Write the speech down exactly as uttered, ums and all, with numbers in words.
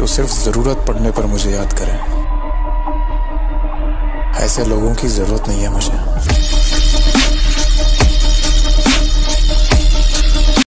तो सिर्फ जरूरत पड़ने पर मुझे याद करें। ऐसे लोगों की जरूरत नहीं है मुझे।